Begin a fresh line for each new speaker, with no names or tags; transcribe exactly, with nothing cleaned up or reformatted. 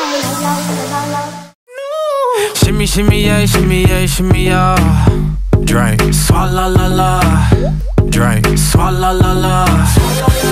Shimmy, shimmy, yeah, shimmy, yeah, shimmy, yeah. Drink, swalla la la. Drink, swalla la la.